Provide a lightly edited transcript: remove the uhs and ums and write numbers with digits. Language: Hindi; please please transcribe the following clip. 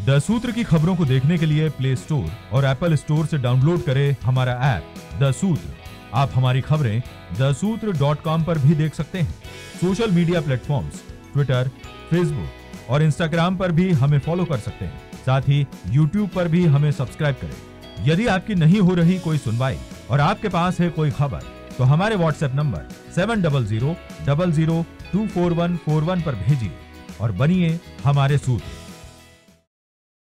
द सूत्र की खबरों को देखने के लिए प्ले स्टोर और एप्पल स्टोर से डाउनलोड करें हमारा ऐप द सूत्र। आप हमारी खबरें thesutra.com पर भी देख सकते हैं। Social media platforms Twitter, Facebook और इंस्टाग्राम पर भी हमें फॉलो कर सकते हैं। साथ ही यूट्यूब पर भी हमें सब्सक्राइब करें। यदि आपकी नहीं हो रही कोई सुनवाई और आपके पास है कोई खबर, तो हमारे व्हाट्सएप नंबर 700000244141 पर भेजिए और बनिए हमारे सूत्र।